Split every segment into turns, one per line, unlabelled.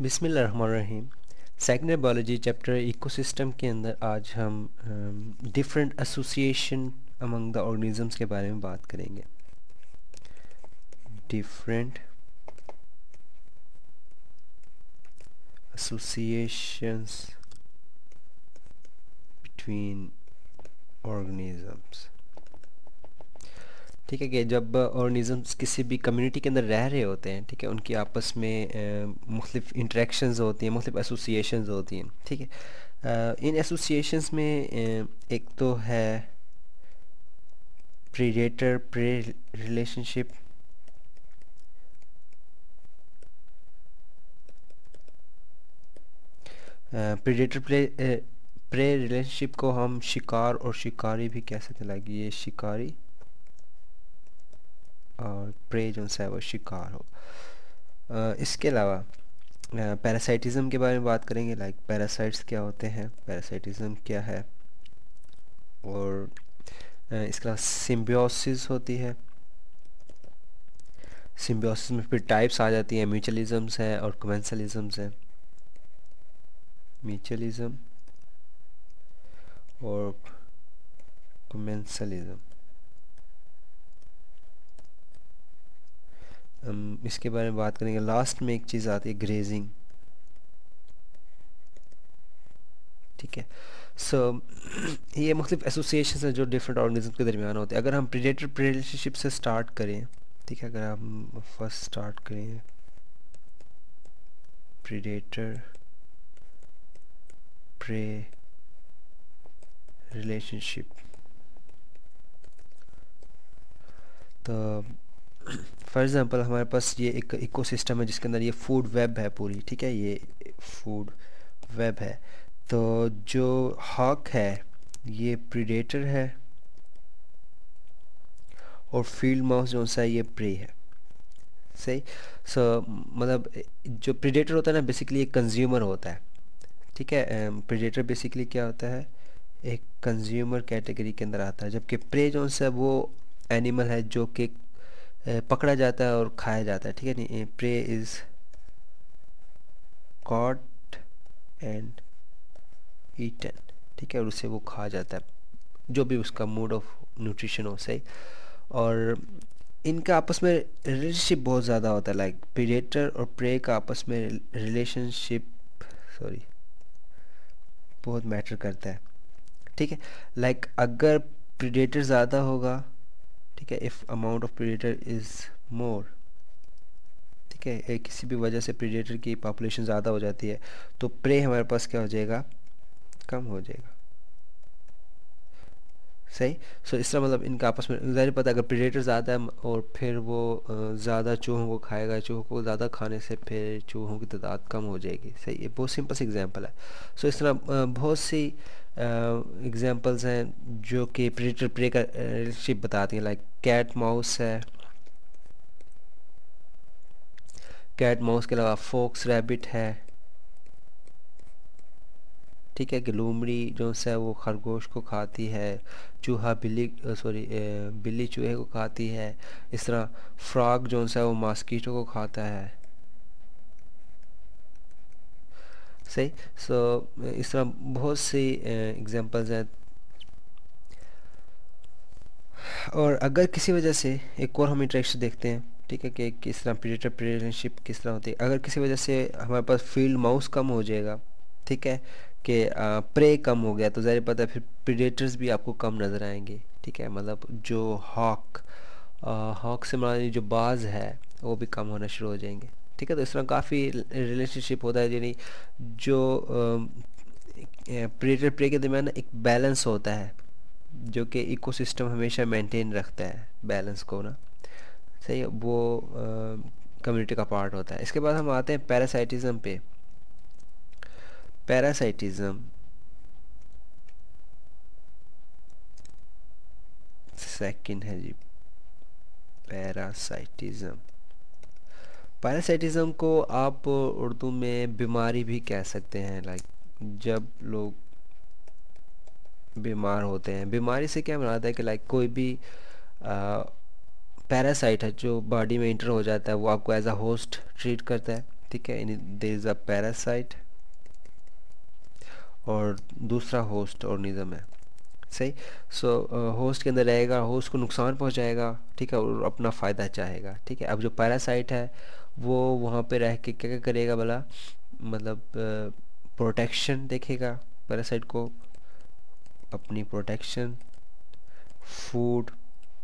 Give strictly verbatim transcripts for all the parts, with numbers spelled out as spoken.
बिस्मिल्लाहिर्रहमानिर्रहीम। Secondary biology chapter ecosystem के अंदर आज हम different association among the organisms के बारे में बात करेंगे। Different associations between organisms. ठीक है कि जब ऑर्गेनिजम्स किसी भी कम्युनिटी के अंदर रह रहे होते हैं, ठीक है, उनकी आपस में मुख्तलिफ इंटरेक्शंस होती हैं, मुख्तलिफ एसोसिएशंस होती हैं। ठीक है, अ, इन एसोसिएशंस में अ, एक तो है predator prey relationship, predator prey prey relationship को हम शिकार और शिकारी भी कह सकते हैं। लाइक ये शिकारी और प्रे जो है वो शिकार हो। अ, इसके अलावा पैरासाइटिज्म के बारे में बात करेंगे। लाइक पैरासाइट्स क्या होते हैं, पैरासाइटिज्म क्या है, और अ, इसके अलावा सिम्बियोसिस होती है। सिम्बियोसिस में फिर टाइप्स आ जाती हैं, म्यूचुअलिज्म्स हैं और कमेंसलिज्म्स हैं। म्यूचुअलिज्म और कमेंसलिज्म। हम इसके बारे में बात करेंगे। लास्ट में एक चीज़ आती है ग्रेजिंग। ठीक है, सो so, ये मुख्तलिफ एसोसिएशन हैं जो डिफरेंट ऑर्गेनिज्म के दरमियान होते हैं। अगर हम प्रीडेटर प्रे रिलेशनशिप से स्टार्ट करें, ठीक है, अगर हम फर्स्ट स्टार्ट करें प्रीडेटर प्रे रिलेशनशिप, तो फॉर एग्ज़ाम्पल हमारे पास ये एक इकोसिस्टम है जिसके अंदर ये फूड वेब है पूरी। ठीक है, ये फूड वेब है। तो जो हॉक है ये प्रीडेटर है और फील्ड माउस जो सा ये प्रे है। सही। सो so, मतलब जो प्रीडेटर होता है ना, बेसिकली एक कंज्यूमर होता है। ठीक है, प्रीडेटर बेसिकली क्या होता है, एक कंज्यूमर कैटेगरी के अंदर आता है, जबकि प्रे जो सा वो एनिमल है जो कि पकड़ा जाता है और खाया जाता है। ठीक है, नहीं, prey is caught and eaten. ठीक है, और उसे वो खा जाता है, जो भी उसका मोड ऑफ न्यूट्रिशन हो। सही। और इनका आपस में रिलेशनशिप बहुत ज़्यादा होता है। लाइक प्रीडेटर और प्रे का आपस में रिलेशनशिप सॉरी बहुत मैटर करता है। ठीक है, लाइक अगर प्रीडेटर ज़्यादा होगा, ठीक है, if amount of predator is more, ठीक है, किसी भी वजह से प्रीडेटर की पॉपुलेशन ज़्यादा हो जाती है तो प्रे हमारे पास क्या हो जाएगा, कम हो जाएगा। सही। सो so, इस तरह मतलब इनका आपस में ज़ाहिर पता है, अगर प्रीडेटर ज़्यादा है और फिर वो ज़्यादा चूहों को खाएगा, चूहों को ज़्यादा खाने से फिर चूहों की तादाद कम हो जाएगी। सही, ये बहुत सिंपल सी एग्जांपल है। सो so, इस तरह बहुत सी एग्जांपल्स हैं जो कि प्रीडेटर प्रे का रिलेशनशिप बताती हैं। लाइक कैट माउस है, कैट माउस के अलावा फॉक्स रैबिट है। ठीक है, कि लोमड़ी जो है वो खरगोश को खाती है, चूहा बिल्ली सॉरी बिल्ली चूहे को खाती है। इस तरह फ्रॉग जो है वो मॉस्कीटो को खाता है। सही। सो so, इस तरह बहुत सी एग्जांपल्स हैं। और अगर किसी वजह से एक और हम इंटरेक्शन देखते हैं, ठीक है, कि किस तरह प्रीडेटर प्रे रिलेशनशिप किस तरह होती है। अगर किसी वजह से हमारे पास फील्ड माउस कम हो जाएगा, ठीक है, कि प्रे कम हो गया, तो ज़ाहिर पता है फिर प्रीडेटर्स भी आपको कम नज़र आएंगे। ठीक है, मतलब जो हॉक हॉक से हमारी जो बाज है वो भी कम होना शुरू हो जाएंगे। ठीक है, तो इस तरह काफ़ी रिलेशनशिप होता है, यानी जो प्रीडेटर प्रे के दरमियान एक बैलेंस होता है जो कि इकोसिस्टम हमेशा मेंटेन रखता है बैलेंस को ना। सही है, वो कम्युनिटी का पार्ट होता है। इसके बाद हम आते हैं पैरासाइटिज्म पे। पैरासाइटिज्म सेकंड है जी, पैरासाइटिज्म। पैरासाइटिज्म को आप उर्दू में बीमारी भी कह सकते हैं। लाइक जब लोग बीमार होते हैं, बीमारी से क्या मराद है कि लाइक कोई भी पैरासाइट है जो बॉडी में इंटर हो जाता है, वो आपको एज अ होस्ट ट्रीट करता है। ठीक है, देयर इज़ अ पैरासाइट और दूसरा होस्ट ऑर्गेनिज्म है, सही। सो होस्ट के अंदर रहेगा, होस्ट को नुकसान पहुंचाएगा, ठीक है, और अपना फ़ायदा चाहेगा, ठीक है। अब जो पैरासाइट है वो वहाँ पे रह के क्या क्या करेगा भला, मतलब प्रोटेक्शन देखेगा, पैरासाइट को अपनी प्रोटेक्शन, फूड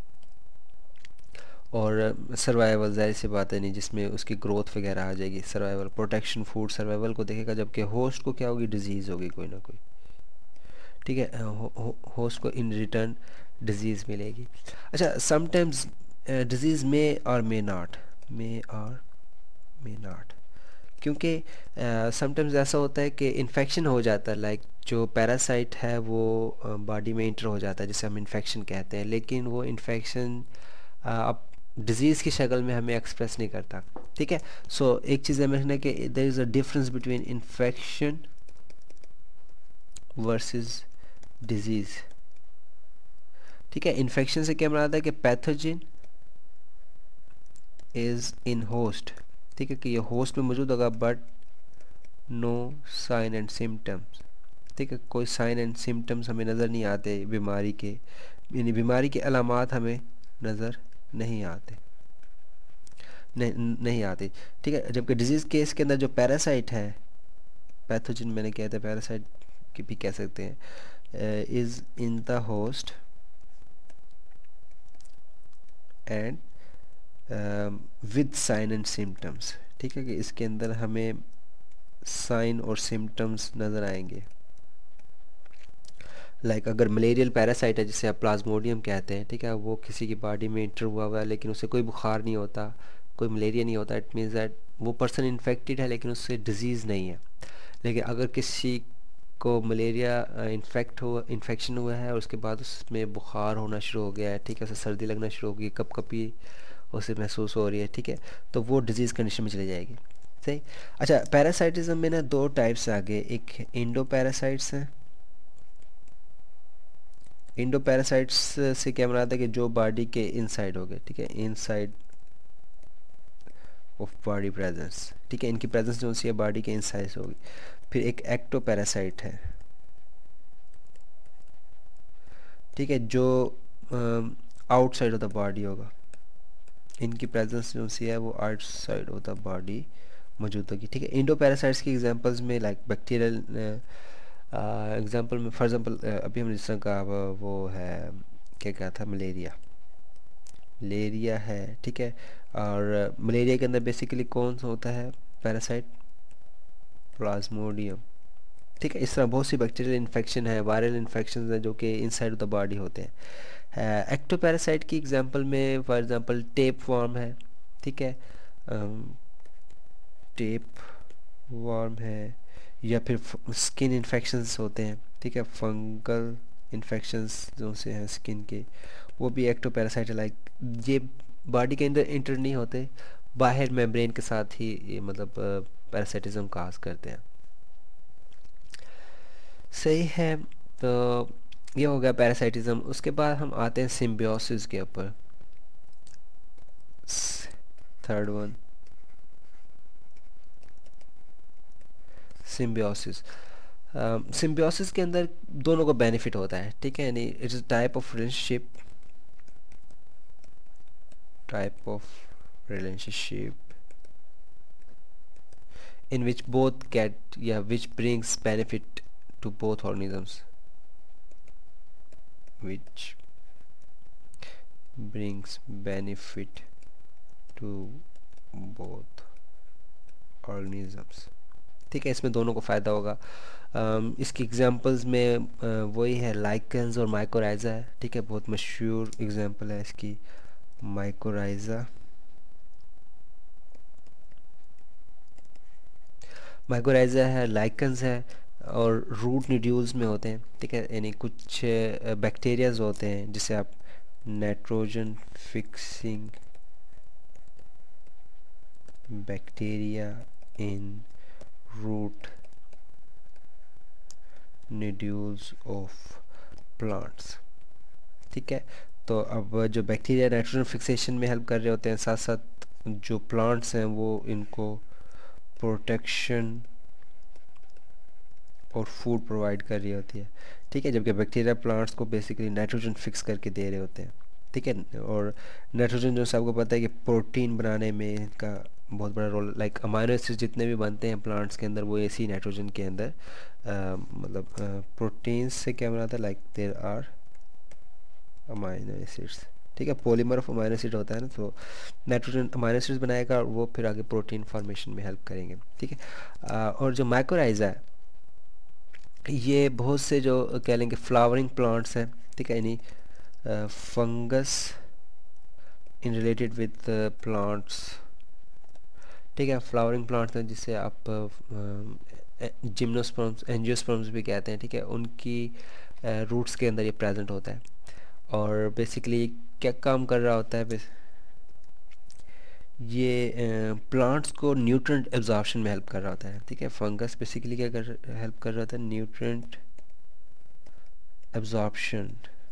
और सर्वाइवल, जाहिर सी बात है नहीं, जिसमें उसकी ग्रोथ वगैरह आ जाएगी। सर्वाइवल, प्रोटेक्शन, फूड, सर्वाइवल को देखेगा, जबकि होस्ट को क्या होगी, डिजीज़ होगी कोई ना कोई, ठीक है। हो, हो, होस्ट को इन रिटर्न डिजीज़ मिलेगी। अच्छा, समटाइम्स डिजीज़ मे और मे नॉट, मे और मे नॉट, क्योंकि समटाइम्स uh, ऐसा होता है कि इन्फेक्शन हो जाता है, लाइक जो पैरासाइट है वो बॉडी uh, में इंटर हो जाता है, जिसे हम इन्फेक्शन कहते हैं, लेकिन वो इन्फेक्शन अब डिजीज़ की शक्ल में हमें एक्सप्रेस नहीं करता, ठीक है। सो so, एक चीज़ समझना कि there is a difference between infection versus disease, ठीक है। इन्फेक्शन से क्या मराद है कि पैथोजन इज़ इन होस्ट, ठीक है, कि ये होस्ट में मौजूद होगा, but no sign and symptoms, ठीक है, कोई साइन एंड सिम्टम्स हमें नज़र नहीं आते बीमारी के, यानी बीमारी के अलामात हमें नज़र नहीं आते, नहीं नहीं आती, ठीक है। जबकि डिजीज़ केस के अंदर जो पैरासाइट है, पैथोजन मैंने कहा था, पैरासाइट की भी कह सकते हैं, is in the host and with sign and symptoms, ठीक है, कि इसके अंदर हमें साइन और सिम्टम्स नज़र आएंगे। लाइक like, अगर मलेरियल पैरासाइट है जिसे आप प्लाज्मोडियम कहते हैं, ठीक है, वो किसी की बॉडी में इंटर हुआ हुआ है, लेकिन उसे कोई बुखार नहीं होता, कोई मलेरिया नहीं होता, इट मीन्स दैट वो पर्सन इन्फेक्टेड है लेकिन उससे डिजीज़ नहीं है। लेकिन अगर किसी को मलेरिया इन्फेक्ट हुआ इन्फेक्शन हुआ है और उसके बाद उसमें बुखार होना शुरू हो गया है, ठीक है, उसे सर्दी लगना शुरू हो गई, कप कपी उसे महसूस हो रही है, ठीक है, तो वो डिजीज़ कंडीशन में चली जाएगी, सही। अच्छा, पैरासाइटिज्म में ना दो टाइप्स आ गए, एक इंडो पैरासाइट्स हैं। इंडो पैरासाइट्स से क्या मराद है कि जो बॉडी के इनसाइड हो गए, ठीक है, इनसाइड ऑफ बॉडी प्रेजेंस, ठीक है, इनकी प्रेजेंस जो सी है बॉडी के इनसाइड होगी। फिर एक एक्टो पैरासाइट है, ठीक है, जो आउटसाइड ऑफ द बॉडी होगा, इनकी प्रेजेंस जो सी है वो आउटसाइड ऑफ द बॉडी मौजूद होगी, ठीक है। इंडो पैरासाइट्स की एग्जांपल्स में लाइक बैक्टीरियल एग्जांपल में, फॉर एग्जांपल अभी हमने जिस तरह का वो है, क्या क्या था, मलेरिया, मलेरिया है, ठीक है, और मलेरिया के अंदर बेसिकली कौन सा होता है पैरासाइट, प्लाज्मोडियम, ठीक है। इस तरह बहुत सी बैक्टीरियल इन्फेक्शन है, वायरल इन्फेक्शन है जो कि इनसाइड ऑफ द बॉडी होते हैं। एक्टो पैरासाइट की एग्जांपल में फॉर एग्जांपल टेप वर्म है, ठीक है, टेप वर्म है, या फिर स्किन इन्फेक्शंस होते हैं, ठीक है, फंगल इन्फेक्शंस जो से हैं स्किन के, वो भी एक्टो पैरासाइट है। लाइक ये बॉडी के अंदर इंटर नहीं होते, बाहर मेम्ब्रेन के साथ ही ये मतलब पैरासाइटिज्म काज करते हैं, सही है। तो ये हो गया पैरासाइटिज्म। उसके बाद हम आते हैं सिम्बियोसिस के ऊपर, थर्ड वन, सिम्बियोसिस। सिम्बियोसिस के अंदर दोनों को बेनिफिट होता है, ठीक है, यानी it is type of relationship, type of relationship in which both get yeah which brings benefit to both organisms, which brings benefit to both organisms, ठीक है, इसमें दोनों को फ़ायदा होगा। um, इसकी एग्जांपल्स में uh, वही है लाइकेंस और माइकोराइजा है, ठीक है, बहुत मशहूर एग्जांपल है इसकी माइकोराइजा। माइकोराइजा है, लाइकेंस है, और रूट न्यूड्यूल्स में होते हैं, ठीक है, यानी कुछ बैक्टीरियाज होते हैं जिसे आप nitrogen fixing bacteria in root nodules of plants, ठीक है। तो अब जो बैक्टीरिया नाइट्रोजन फिक्सेशन में हेल्प कर रहे होते हैं, साथ साथ जो प्लांट्स हैं वो इनको प्रोटेक्शन और फूड प्रोवाइड कर रही होती है, ठीक है, जबकि बैक्टीरिया प्लांट्स को बेसिकली नाइट्रोजन फिक्स करके दे रहे होते हैं, ठीक है। और नाइट्रोजन जो सबको पता है कि प्रोटीन बनाने में इनका बहुत बड़ा रोल, लाइक अमाइनो एसिड जितने भी बनते हैं प्लांट्स के अंदर वो इसी नाइट्रोजन के अंदर अ, मतलब प्रोटीन्स से क्या बनाता है, like there are amino acids, ठीक है, पॉलीमर ऑफ अमाइनो एसिड होता है ना, तो नाइट्रोजन अमाइनो एसिड्स बनाएगा और वो फिर आगे प्रोटीन फॉर्मेशन में हेल्प करेंगे, ठीक है। अ, और जो माइकोराइजा है ये बहुत से जो कह लेंगे फ्लावरिंग प्लांट्स हैं, ठीक है, यानी fungus in related with plants, ठीक है, फ्लावरिंग प्लांट्स हैं जिसे आप जिम्नोस्पर्म्स एंजियोस्पर्म्स भी कहते हैं, ठीक है, उनकी रूट्स के अंदर ये प्रेजेंट होता है। और बेसिकली क्या काम कर रहा होता है, ये प्लांट्स को न्यूट्रिएंट एब्जॉर्प्शन में हेल्प कर रहा होता है, ठीक है। फंगस बेसिकली क्या कर हेल्प कर रहा होता है, न्यूट्रिएंट एब्जॉर्प्शन,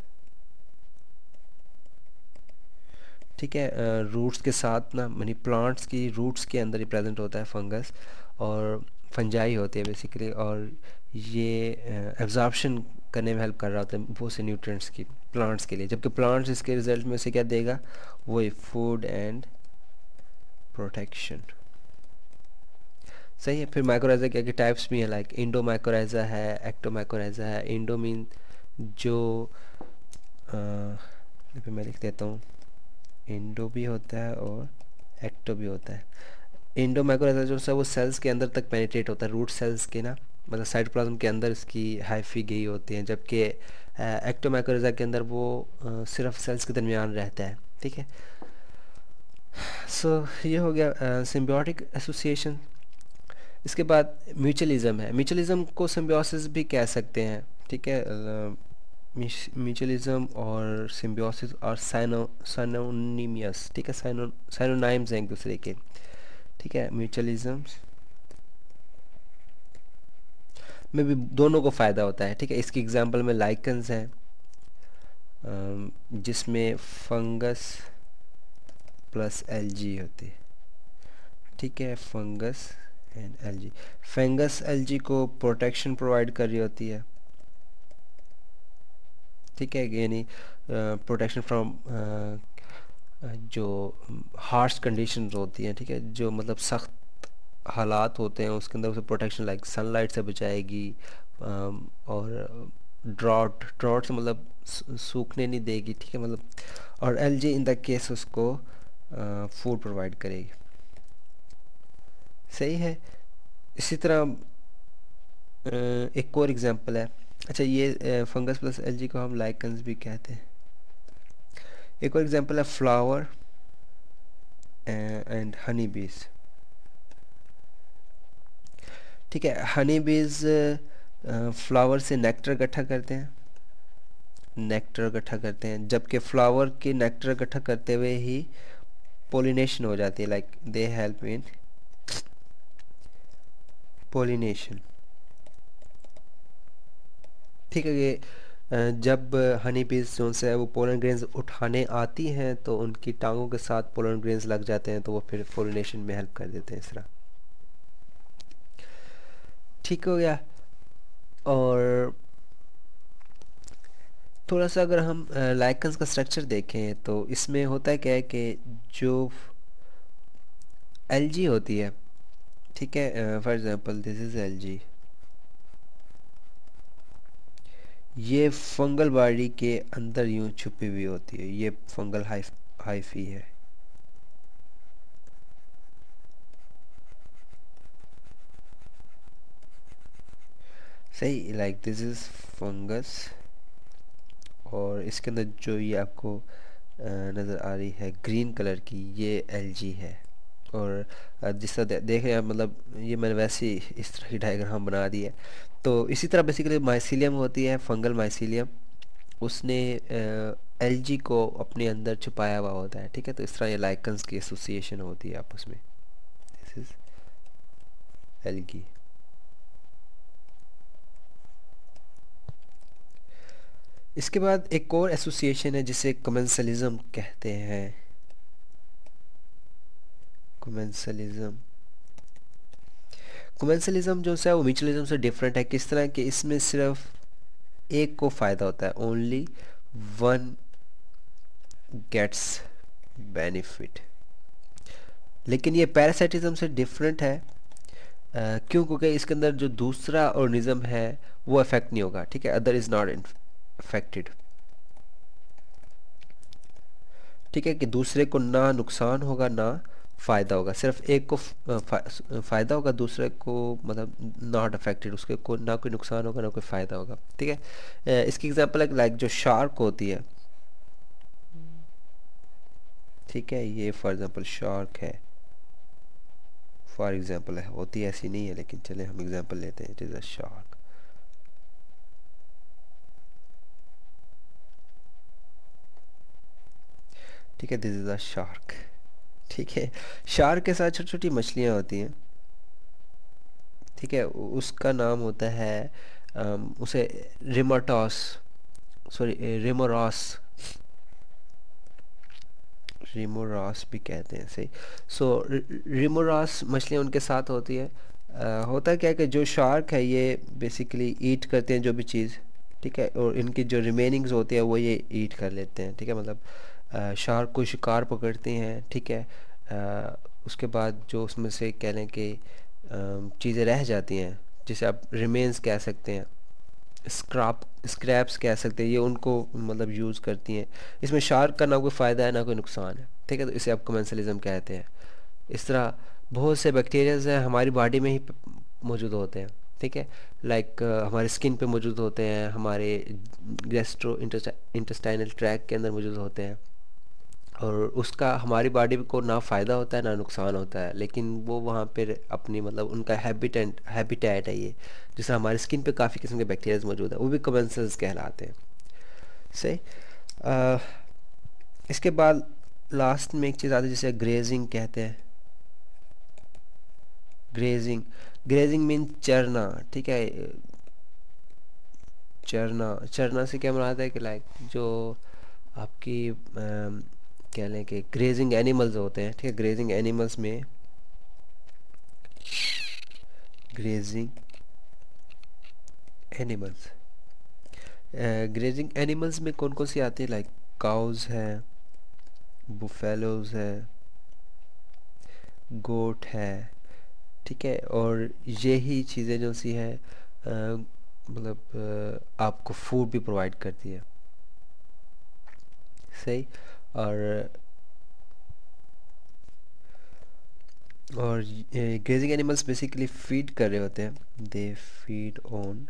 ठीक है, रूट्स के साथ ना, यानी प्लांट्स की रूट्स के अंदर ही प्रेजेंट होता है फंगस, और फंजाई होती है बेसिकली, और ये एब्जॉर्प्शन करने में हेल्प कर रहा होता है बहुत से न्यूट्रिएंट्स की प्लांट्स के लिए, जबकि प्लांट्स इसके रिजल्ट में से क्या देगा, वही फूड एंड प्रोटेक्शन, सही है। फिर माइक्रोराइजा के टाइप्स भी हैं, लाइक इंडो माइक्रोराइजा है, एक्टो माइक्रोराइजा है। इंडो मीन जो फिर मैं लिख देता हूँ, इंडो भी होता है और एक्टो भी होता है। इंडो माइक्रोराइजा जो है वो सेल्स के अंदर तक पेनिट्रेट होता है, रूट सेल्स के ना, मतलब साइटोप्लाज्म के अंदर इसकी हाइफी गई होती हैं, जबकि एक्टो माइक्रोराइजा के अंदर वो आ, सिर्फ सेल्स के दरमियान रहता है, ठीक है। सो so, ये हो गया सिम्बियोटिक एसोसिएशन। इसके बाद म्यूचुअलिज्म है। म्यूचुअलिज्म को सिम्बियोसिस भी कह सकते हैं, ठीक है। म्यूचुअलिज्म और सिम्बियोसिस और साइनो साइनोनिमियस, ठीक है, साइनो साइनोनाइम्स हैं एक दूसरे के, ठीक है। म्यूचुअलिज्म में भी दोनों को फ़ायदा होता है, ठीक है। इसकी एग्जांपल में लाइकन्स हैं, जिसमें फंगस प्लस एलजी होती है, ठीक है, fungus and algae. Fungus algae को प्रोटेक्शन प्रोवाइड कर रही होती है, ठीक है, यानी प्रोटेक्शन फ्रॉम जो हार्श कंडीशंस होती हैं, ठीक है, जो मतलब सख्त हालात होते हैं उसके अंदर उसे प्रोटेक्शन, लाइक सनलाइट से बचाएगी, अम, और ड्रॉट ड्रॉट से मतलब सूखने नहीं देगी, ठीक है, मतलब। और एलजी इन द केस उसको फूड प्रोवाइड करेगी, सही है। इसी तरह अ, एक और एग्जांपल है, अच्छा, ये फंगस प्लस एलजी को हम लाइकन्स भी कहते हैं। एक और एग्जांपल है फ्लावर एंड हनी बीज, ठीक है। हनी बीज फ्लावर से नेक्टर इकट्ठा करते हैं, नेक्टर इकट्ठा करते हैं, जबकि फ्लावर के नेक्टर इकट्ठा करते हुए ही पोलिनेशन हो जाती है, like they help in pollination, ठीक है। ये अ, जब हनी बीज जो है वो पोलन ग्रेन्स उठाने आती हैं तो उनकी टांगों के साथ पोलन ग्रेन्स लग जाते हैं, तो वो फिर पोलिनेशन में हेल्प कर देते हैं, इस तरह, ठीक हो गया। और थोड़ा सा अगर हम लाइकन्स का स्ट्रक्चर देखें तो इसमें होता है क्या है कि जो एलजी होती है, ठीक है, for example this is algae, ये फंगल बॉडी के अंदर यूं छुपी हुई होती है, ये फंगल हाइफ हाइफी है, सही, लाइक दिस इज फंगस, और इसके अंदर जो ये आपको नज़र आ रही है ग्रीन कलर की, ये एलजी है। और अ, जिस तरह दे, देख रहे हैं आप, मतलब ये मैंने वैसे ही इस तरह की डायग्राम बना दी है। तो इसी तरह बेसिकली माइसीलियम होती है, फंगल माइसीलियम, उसने एलजी को अपने अंदर छुपाया हुआ होता है, ठीक है। तो इस तरह ये लाइकन्स की एसोसिएशन होती है आपस में, दिस इज एल्गी। इसके बाद एक और एसोसिएशन है जिसे कमेंसलिज्म कहते हैं, कमेंसलिज्म, कमेंसलिज्म जो है वो म्यूचुअलिज्म से डिफरेंट है, किस तरह कि इसमें सिर्फ एक को फ़ायदा होता है, ओनली वन गेट्स बेनिफिट। लेकिन ये पैरासाइटिज्म से डिफरेंट है, अ, क्यों? क्योंकि इसके अंदर जो दूसरा ऑर्गेनिज्म है वो अफेक्ट नहीं होगा, ठीक है, अदर इज़ नॉट अफेक्टेड। ठीक है, कि दूसरे को ना नुकसान होगा ना फ़ायदा होगा, सिर्फ एक को फ- फा- फ़ायदा होगा, दूसरे को मतलब नॉट अफेक्टेड, उसके को ना कोई नुकसान होगा ना कोई फ़ायदा होगा। ठीक है, अ, इसकी एग्जांपल है लाइक जो शार्क होती है, ठीक है, ये फॉर एग्जांपल शार्क है, फॉर एग्जांपल है, होती ऐसी नहीं है लेकिन चले हम एग्जांपल लेते हैं, इट इज़ अ शार्क। ठीक है, दिस इज़ अ शार्क। ठीक है, शार्क के साथ छोटी छोटी मछलियाँ होती हैं, ठीक है, उ- उसका नाम होता है अम, उसे रिमोटॉस, सॉरी रिमोरॉस, रिमोरास भी कहते हैं सही। सो रिमोरास मछलियाँ उनके साथ होती है। अ, होता क्या है कि जो शार्क है ये बेसिकली ईट करते हैं जो भी चीज़, ठीक है, और इनकी जो रिमेनिंग्स होती है वो ये ईट कर लेते हैं। ठीक है, मतलब अ, शार्क को शिकार पकड़ते हैं, ठीक है, अ, उसके बाद जो उसमें से कह लें कि चीज़ें रह जाती हैं, जिसे आप रिमेन्स कह सकते हैं, स्क्रैप स्क्रैप्स कह सकते हैं, ये उनको मतलब यूज़ करती हैं। इसमें शार्क का ना कोई फ़ायदा है ना कोई नुकसान है, ठीक है, तो इसे आप कमेंसलिज्म कहते हैं। इस तरह बहुत से बैक्टीरियाज हैं हमारी बॉडी में ही प- मौजूद होते हैं, ठीक है, लाइक हमारे स्किन पे मौजूद होते हैं, हमारे गैस्ट्रो इंटेस्टाइनल ट्रैक के अंदर मौजूद होते हैं, और उसका हमारी बॉडी को ना फ़ायदा होता है ना नुकसान होता है, लेकिन वो वहाँ पर अपनी मतलब उनका हैबिटेंट हैबिटेट है ये, जैसे हमारी स्किन पे काफ़ी किस्म के बैक्टीरियाज मौजूद है, वो भी कमेंसल्स कहलाते हैं। सही। अ, इसके बाद लास्ट में एक चीज़ आती है जिसे ग्रेजिंग कहते हैं। ग्रेजिंग, ग्रेजिंग मीन चरना, ठीक है, चरना, चरना से क्या मुराद है कि लाइक जो आपकी अम, कह लें कि ग्रेजिंग एनिमल्स होते हैं, ठीक है, ग्रेजिंग एनिमल्स में ग्रेजिंग एनिमल्स ग्रेजिंग एनिमल्स में कौन कौन सी आती है, लाइक काउज है, बुफेलोज है, गोट है, ठीक है, और यही चीज़ें जो सी है अ, मतलब अ, आपको फूड भी प्रोवाइड करती है। सही। और और ग्रेजिंग एनिमल्स बेसिकली फीड कर रहे होते हैं, दे फीड ऑन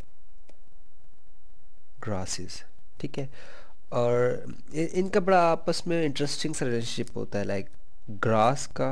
ग्रासेस, ठीक है, और इ- इनका बड़ा आपस में इंटरेस्टिंग सा रिलेशनशिप होता है, लाइक ग्रास का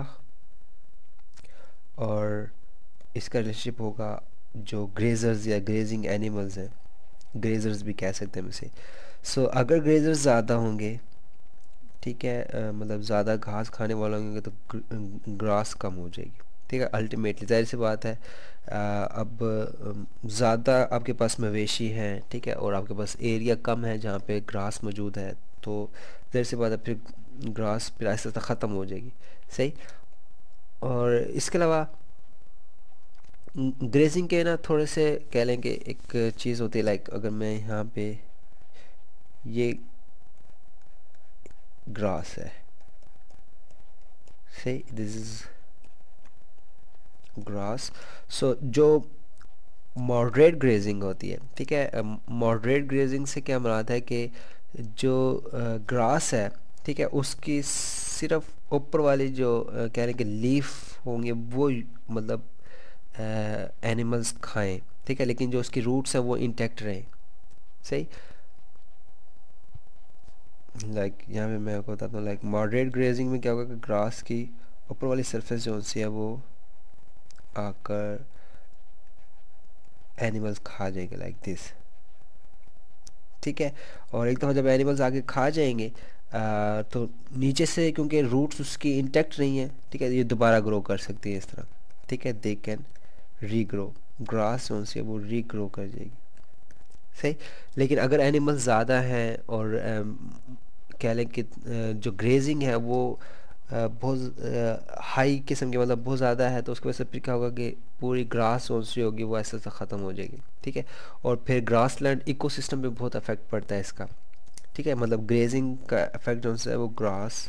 और इसका रिलेशनशिप होगा जो ग्रेजर्स या ग्रेजिंग एनिमल्स हैं, ग्रेजर्स भी कह सकते हैं हम इसे। सो अगर ग्रेजर्स ज़्यादा होंगे, ठीक है, अ, मतलब ज़्यादा घास खाने वाले होंगे तो ग्रास कम हो जाएगी, ठीक है, अल्टीमेटली जाहिर सी बात है। अ, अब ज़्यादा आपके पास मवेशी हैं, ठीक है, और आपके पास एरिया कम है जहाँ पे ग्रास मौजूद है, तो जाहिर सी बात है फिर ग्रास फिर आहिस्ता आहिस्ता ख़त्म हो जाएगी। सही। और इसके अलावा ग्रेजिंग के ना थोड़े से कह लें कि एक चीज़ होती है, लाइक अगर मैं यहाँ पे ये ग्रास है, सही, दिस इज़ ग्रास। सो जो मॉडरेट ग्रेजिंग होती है, ठीक है, मॉडरेट ग्रेजिंग से क्या मुराद है कि जो ग्रास है, ठीक है, उसकी सिर्फ ऊपर वाली जो अ, कह रहे हैं कि लीफ होंगे वो मतलब एनिमल्स खाएं, ठीक है, लेकिन जो उसकी रूट्स हैं वो इंटैक्ट रहें। सही। लाइक यहाँ पे मैं आपको बताता हूँ, लाइक मॉडरेट ग्रेजिंग में क्या होगा कि ग्रास की ऊपर वाली सरफेस जो सी है वो आकर एनिमल्स खा जाएंगे, लाइक दिस, ठीक है, और एक दफ़ा जब एनिमल्स आके खा जाएंगे आ, तो नीचे से क्योंकि रूट्स उसकी इंटैक्ट नहीं है, ठीक है, ये दोबारा ग्रो कर सकती है इस तरह, ठीक है, दे कैन रीग्रो, ग्रास जो सी है वो रीग्रो कर जाएगी। सही। लेकिन अगर एनिमल्स ज़्यादा हैं और अम, कह लें कि अ, जो ग्रेजिंग है वो बहुत हाई किस्म की, मतलब बहुत ज़्यादा है, तो उसकी वजह से फिर क्या होगा कि पूरी ग्रास जोन सी होगी वो ऐसे ऐसे ख़त्म हो जाएगी। ठीक है, और फिर ग्रास लैंड इकोसिस्टम पे बहुत इफेक्ट पड़ता है इसका। ठीक है, मतलब ग्रेजिंग का इफेक्ट जो है वो ग्रास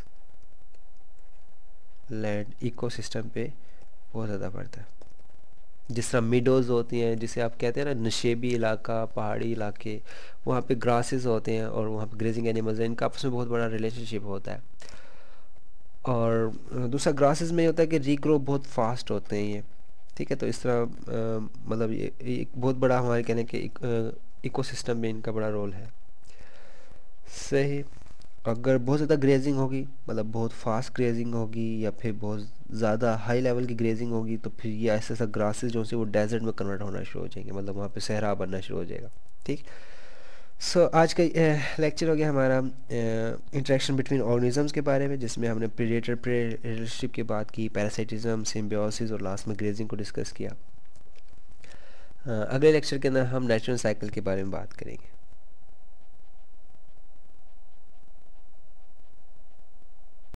लैंड इकोसिस्टम पे बहुत ज़्यादा पड़ता है। जिस तरह मिडोज़ होती हैं, जिसे आप कहते हैं ना नशेबी इलाका, पहाड़ी इलाके, वहाँ पे ग्रासेस होते हैं और वहाँ पे ग्रेजिंग एनिमल्स हैं, इनका आपस में बहुत बड़ा रिलेशनशिप होता है। और अ, दूसरा ग्रासेस में ये होता है कि रीग्रो बहुत फास्ट होते हैं ये। ठीक है, तो इस तरह अ, मतलब ये ये एक बहुत बड़ा हमारे कहने के इकोसिस्टम में इनका बड़ा रोल है। सही। अगर बहुत ज़्यादा ग्रेजिंग होगी, मतलब बहुत फास्ट ग्रेजिंग होगी या फिर बहुत ज़्यादा हाई लेवल की ग्रेजिंग होगी, तो फिर ये ऐसा ऐसा ग्रासेस जो से वो डेजर्ट में कन्वर्ट होना शुरू हो जाएंगे, मतलब वहाँ पे सहरा बनना शुरू हो जाएगा। ठीक। सो so, आज का लेक्चर हो गया हमारा इंटरेक्शन बिटवीन ऑर्गेनिजम्स के बारे में, जिसमें हमने प्रेडेटर प्रे रिलेशनशिप की बात की, पैरासाइटिज्म, सिम्बियोसिस और लास्ट में ग्रेजिंग को डिस्कस किया। अ, अगले लेक्चर के अंदर हम नेचुरल साइकिल के बारे में बात करेंगे।